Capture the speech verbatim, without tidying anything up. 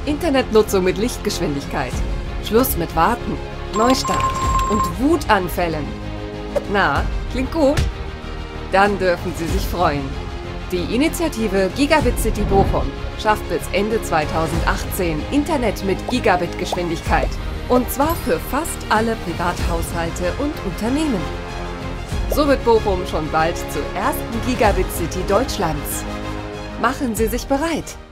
Internetnutzung mit Lichtgeschwindigkeit. Schluss mit Warten, Neustart und Wutanfällen. Na, klingt gut? Dann dürfen Sie sich freuen. Die Initiative Gigabit City Bochum schafft bis Ende zweitausendachtzehn Internet mit Gigabit-Geschwindigkeit. Und zwar für fast alle Privathaushalte und Unternehmen. So wird Bochum schon bald zur ersten Gigabit City Deutschlands. Machen Sie sich bereit!